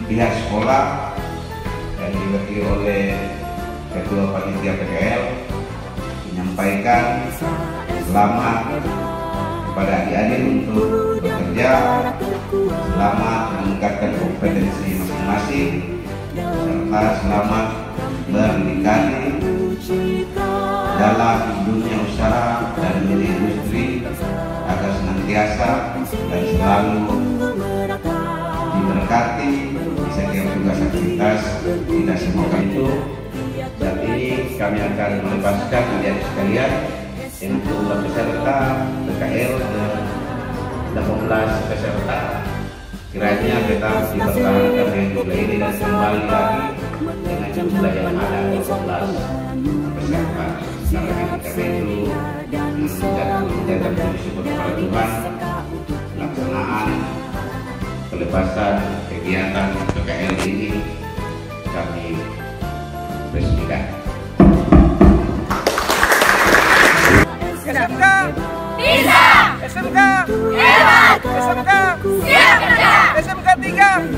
pihak sekolah yang diwakili oleh Ketua Panitia PKL menyampaikan selamat kepada adik-adik untuk bekerja, selamat meningkatkan kompetensi masing-masing, serta selamat bernikahi dalam dunia usaha dan dunia industri agar senantiasa dan selalu diberkati di setiap tugas aktivitas. Kita semoga itu. Saat ini kami akan melepaskan adik-adik sekalian untuk peserta PKL 18 peserta. Kiranya kita dipertahankan dengan jumlah ini dan kembali lagi dengan jumlah yang ada 12 peserta. Karena itu menjaga kondisi kepada Tuhan, pelaksanaan pelepasan kegiatan PKL ini kami resmikan. SMK bisa, SMK hebat, SMK siap kerja, SMK 3